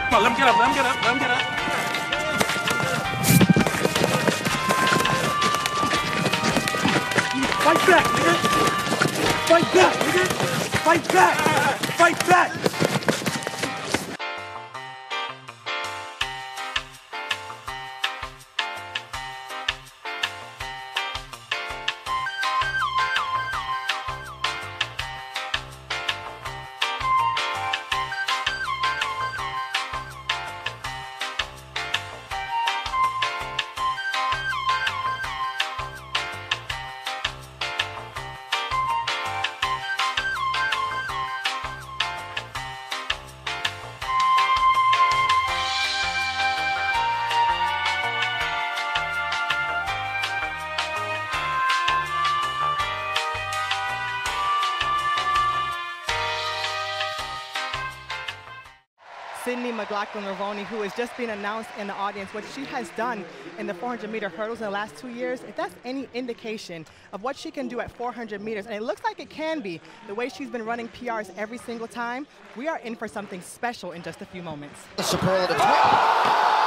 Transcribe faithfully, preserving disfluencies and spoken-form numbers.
Come on, let him get up, let him get up, let him get up. Fight back, nigga! Fight back, nigga! Fight back! Fight back! Sydney McLaughlin-Ravoni, who has just been announced in the audience, what she has done in the four hundred meter hurdles in the last two years, if that's any indication of what she can do at four hundred meters, and it looks like it can be, the way she's been running P Rs every single time, we are in for something special in just a few moments. The superlative.